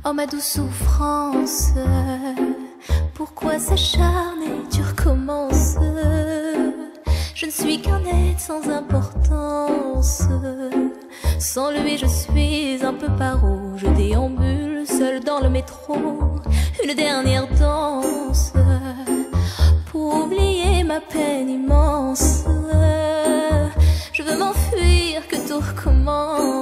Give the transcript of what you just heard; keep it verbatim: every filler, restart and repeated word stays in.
Oh ma douce souffrance, pourquoi s'acharner, tu recommences? Je ne suis qu'un être sans importance. Sans lui je suis un peu paro. Je déambule seul dans le métro. Une dernière danse pour oublier ma peine immense. Je veux m'enfuir, que tout recommence.